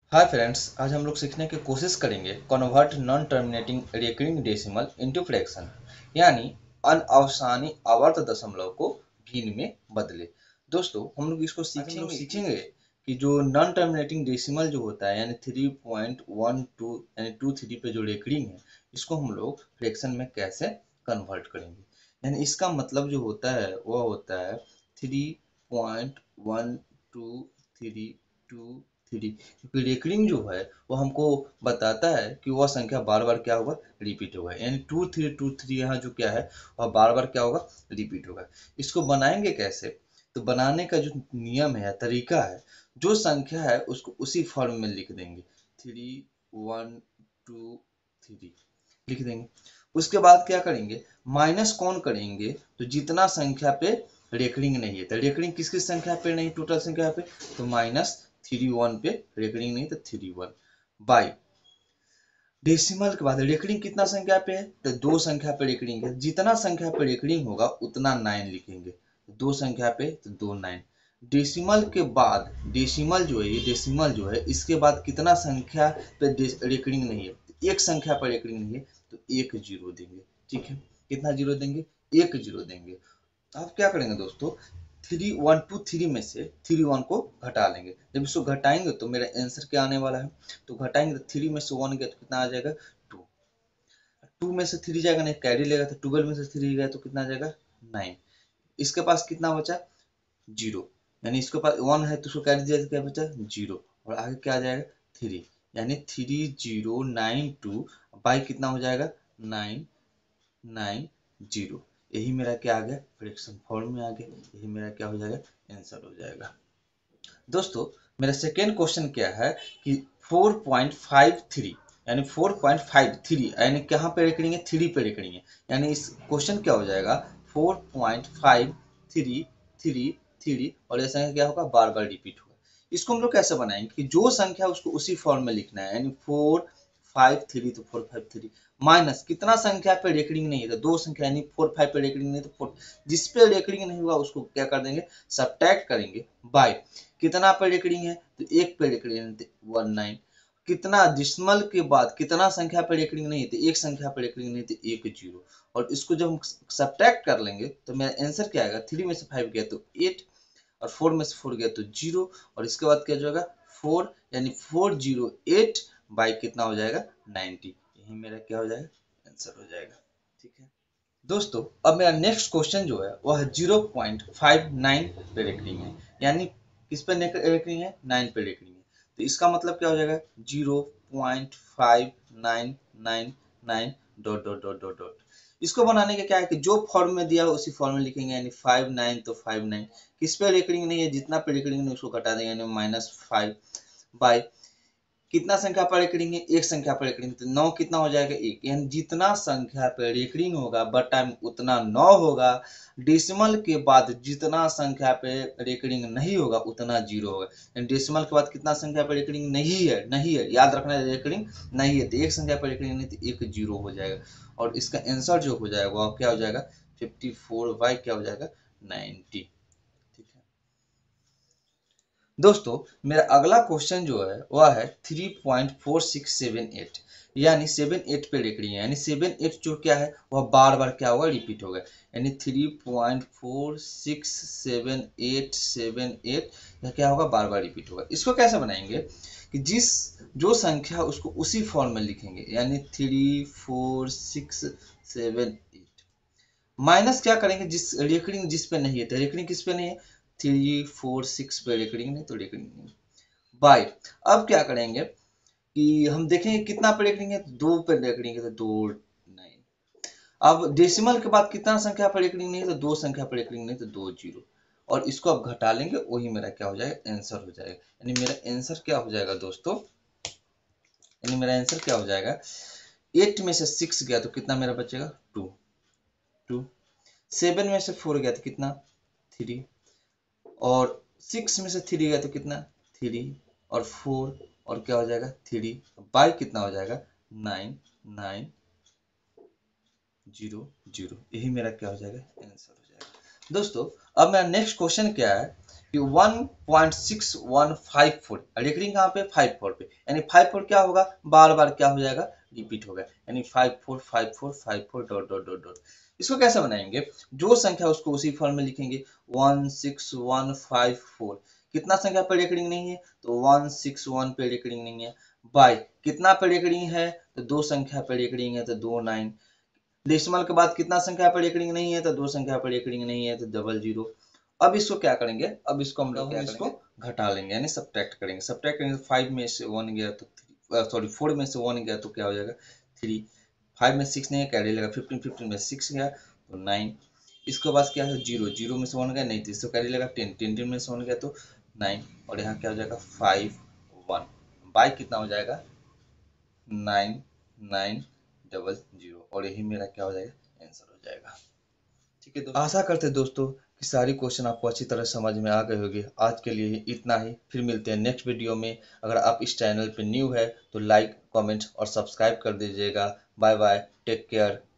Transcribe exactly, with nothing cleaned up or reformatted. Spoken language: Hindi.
हाय फ्रेंड्स, आज हम लोग सीखने की कोशिश करेंगे convert non terminating recurring decimal into fraction, यानी अनअवसानी आवर्त दशमलव को भिन्न में बदले। दोस्तों, हम लोग इसको सीखेंगे हम लोग सीखेंगे कि जो नॉन टर्मिनेटिंग डेसिमल जो होता है यानी थ्री पॉइंट वन टू यानी टू थ्री पे जो रिकरिंग है, इसको हम लोग फ्रैक्शन में कैसे कन्वर्ट करेंगे। यानी इसका मतलब जो होता है वह होता है three point one two three two three, क्योंकि रिकरिंग जो है वो हमको बताता है कि वह संख्या बार बार क्या होगा, रिपीट होगा। यानी टू थ्री टू थ्री यहाँ जो क्या है वह बार बार क्या होगा, रिपीट होगा। इसको बनाएंगे कैसे? तो बनाने का जो नियम है, तरीका है, जो संख्या है उसको उसी फॉर्म में लिख देंगे, थ्री वन टू थ्री लिख देंगे। उसके बाद क्या करेंगे, माइनस कौन करेंगे, तो जितना संख्या पे रेकरिंग नहीं है, तो रेकरिंग किस किस संख्या पे नहीं, टोटल संख्या पे, तो माइनस थ्री वन पे रेकरिंग नहीं, तो थ्री वन बाई डेसिमल के बाद रेकरिंग कितना संख्या पे है, तो दो संख्या पे रेकरिंग है, जितना संख्या पे रेकरिंग होगा उतना नाइन लिखेंगे, दो संख्या पे तो दो नाइन। डेसिमल के बाद डेसिमल जो है, ये डेसिमल जो है इसके बाद कितना संख्या पे रेकरिंग नहीं है, तो एक संख्या पर रेकरिंग नहीं है, तो एक जीरो देंगे। ठीक है, कितना जीरो देंगे, एक जीरो देंगे। आप क्या करेंगे दोस्तों, थ्री वन टू थ्री में से थ्री वन को घटा लेंगे। जब इसको घटाएंगे तो मेरा आंसर क्या आने वाला है, तो घटाएंगे तो थ्री में से वन गया तो कितना आ जाएगा, टू। टू में से थ्री जाएगा, नहीं कैरी लेगा, तो ट्वेल्व में से थ्री गया तो कितना आ जाएगा, नाइन। इसके पास कितना बचा, जीरो। यानी इसके पास वन है तो उसको कैरी दिया तो क्या बचा, जीरो, और आगे क्या आ जाएगा, थ्री। यानी three zero nine two by कितना हो जाएगा, नाइन नाइन जीरो। यही मेरा क्या आ गया, फ्रैक्शन फॉर्म में आ गया। यही मेरा क्या हो जाएगा, आंसर हो जाएगा। दोस्तों, मेरा सेकेंड क्वेश्चन क्या है कि फोर पॉइंट फाइव थ्री यानी फोर पॉइंट फाइव थ्री यानी कहाँ पे रेकरिंग है, थ्री पे रेकरिंग है। यानी इस क्वेश्चन क्या हो जाएगा, four point five three three three, और ये संख्या क्या होगा, बार बार रिपीट होगा। इसको हम लोग कैसे बनाएंगे कि जो संख्या उसको उसी फॉर्म में लिखना है, यानी फोर फाइव थ्री तो फोर फाइव थ्री माइनस कितना संख्या पे रेकरिंग नहीं है, तो दो संख्या यानी फोर फाइव पे रेकरिंग नहीं, तो फोर जिस पे रेकरिंग नहीं हुआ उसको क्या कर देंगे, सब्ट्रैक्ट करेंगे बाय कितना पे रेकरिंग है, तो एक पे रेकरिंग है, वन नाइन। कितना डिसिमल के बाद कितना संख्या पे रेकरिंग नहीं है, तो एक संख्या पे रेकरिंग नहीं, तो एक जीरो। और इसको जब हम सब्ट्रैक्ट कर लेंगे तो मेरा आंसर क्या आएगा, थ्री में से फाइव गया तो एट, और फोर में से फोर गया तो जीरो, और इसके बाद क्या जाएगा, फोर, यानी फोर जीरो एट बाई कितना हो जाएगा, नाइनटी। यही मेरा क्या हो जाएगा, आंसर हो जाएगा। ठीक है दोस्तों, अब मेरा नेक्स्ट क्वेश्चन जो है वह जीरो पॉइंट फाइव नाइन पे रेकरिंग है। यानी किस पे रेकरिंग है, नाइन पे रेकरिंग है। तो इसका मतलब क्या हो जाएगा, zero point five nine nine nine dot dot dot dot dot. इसको बनाने का क्या है कि जो फॉर्म में दिया हो उसी फॉर्म में लिखेंगे, यानी फाइव नाइन तो फाइव नाइन, किस पे रेकरिंग नहीं है, जितना पे रेकरिंग नहीं उसको घटा देंगे, यानी माइनस फाइव बाई कितना संख्या पर रेकरिंग है, एक संख्या पर रेकरिंग, तो नौ कितना हो जाएगा, एक। यानी जितना संख्या पर रेकरिंग होगा बटा में उतना नौ होगा, डेसिमल के बाद जितना संख्या पे रेकरिंग नहीं होगा उतना जीरो होगा। यानी डेसिमल के बाद कितना संख्या पर रेकरिंग नहीं है, नहीं है, याद रखना है, रेकरिंग नहीं है, तो एक संख्या पर रेकरिंग नहीं तो एक जीरो हो जाएगा। और इसका आंसर जो हो जाएगा वो क्या हो जाएगा, फिफ्टी फोर बाई क्या हो जाएगा, नाइनटी। ठीक है दोस्तों, मेरा अगला क्वेश्चन जो है वह है three point four six seven eight, यानी सेवन एट पे रेकरिंग है। यानी सेवन एट जो क्या है वह बार बार क्या होगा, रिपीट होगा। यानी three point four six seven eight seven eight यह क्या होगा, बार बार रिपीट होगा। इसको कैसे बनाएंगे कि जिस जो संख्या उसको उसी फॉर्म में लिखेंगे, यानी three four six seven eight minus क्या करेंगे, जिस रेकरिंग जिस पे नहीं है, तो रेकरिंग किस पे नहीं है, थ्री फोर सिक्स पे रेकरिंग नहीं, तो रेकरिंग नहीं बाई। अब क्या करेंगे कि हम देखेंगे कितना पे रेकरिंग है, दो पे रेकरिंग है, तो दो नाइन। अब डेसिमल के बाद कितना संख्या पर रेकरिंग नहीं है, तो दो संख्या पर रेकरिंग नहीं, तो दो जीरो। और इसको अब घटा लेंगे, वही मेरा क्या हो जाएगा, आंसर हो जाएगा। यानी मेरा आंसर क्या हो जाएगा दोस्तों, यानी मेरा आंसर क्या हो जाएगा, एट में से सिक्स गया तो कितना मेरा बचेगा, टू। टू सेवन में से फोर गया तो कितना, थ्री, और सिक्स में से थ्री गया तो कितना, थ्री, और फोर, और क्या हो जाएगा, थ्री बाई कितना हो जाएगा, नाइन नाइन जीरो जीरो। यही मेरा क्या हो जाएगा, आंसर हो जाएगा। दोस्तों, अब मेरा नेक्स्ट क्वेश्चन क्या है कि one point six one five four, recurring कहाँ पे फाइव फोर पे, यानी फाइव फोर क्या होगा, बार बार क्या हो जाएगा, रिपीट होगा, यानी five four five four five four dot dot dot dot. इसको कैसे बनाएंगे, जो संख्या उसको उसी फॉर्म में लिखेंगे, one six one five four, कितना संख्या पे रिकरिंग नहीं है, तो वन सिक्स वन पे रिकरिंग नहीं है, बाय कितना पे रिकरिंग है, तो दो संख्या पे रिकरिंग है, तो दो नाइन, डेसिमल के बाद कितना संख्या पर रिकरिंग नहीं है, तो दो संख्या पर रिकरिंग नहीं है, तो डबल जीरो। अब इसको क्या करेंगे, अब इसको हम लोग इसको घटा लेंगे, यानी सब्ट्रैक्ट करेंगे, सब्ट्रैक्ट करेंगे, फाइव में से वन गया तो सॉरी फोर में से वन गया तो क्या हो जाएगा, थ्री, फाइव में सिक्स नहीं है, कैरी लगा, फिफ्टीन फिफ्टीन में सिक्स गया तो नाइन, इसके बाद क्या है, जीरो, जीरो में से वन गया नहीं, तो इसको कैरी लगा, टेन, टेन टेन में से वन गया तो नाइन, और यहाँ क्या हो जाएगा, फाइव वन, बाई कितना हो जाएगा, नाइन नाइन डबल जीरो, और यही मेरा क्या हो जाएगा, आंसर हो जाएगा। ठीक है दोस्तों, आशा करते हैं दोस्तों कि सारी क्वेश्चन आपको अच्छी तरह समझ में आ गए होंगे। आज के लिए इतना ही, फिर मिलते हैं नेक्स्ट वीडियो में। अगर आप इस चैनल पे न्यू है तो लाइक कमेंट और सब्सक्राइब कर दीजिएगा। Bye bye, take care.